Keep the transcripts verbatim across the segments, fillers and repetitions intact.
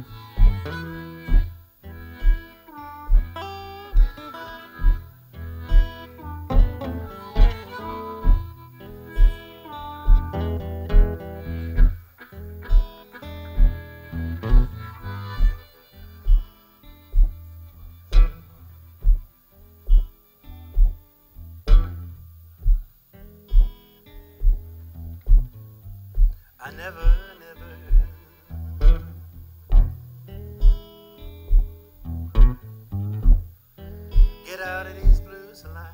I never, never get out of these blues alive.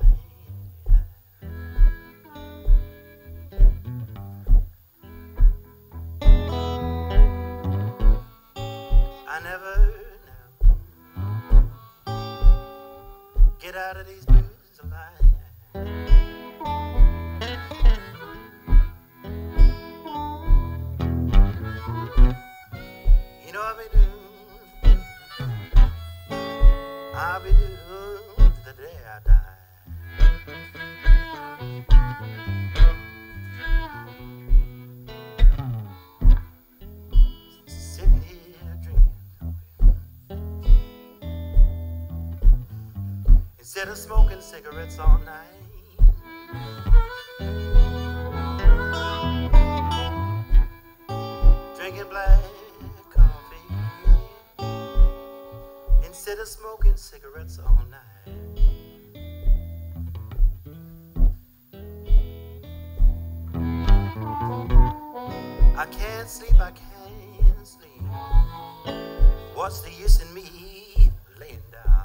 I never, never get out of these blues alive. You know I'll be doing, I'll be doing the day I die. Sitting here drinking coffee instead of smoking cigarettes all night. Drinking black instead of smoking cigarettes all night. I can't sleep, I can't sleep. What's the use in me laying down?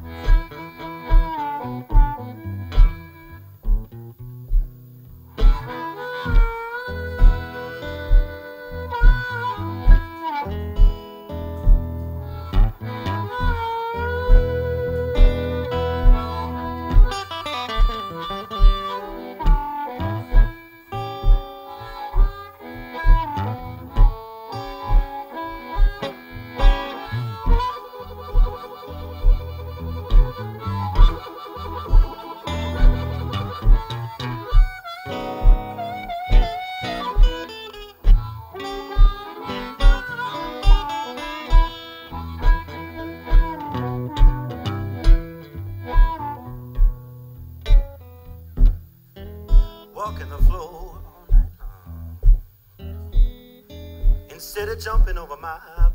Walking the floor all night long instead of jumping over my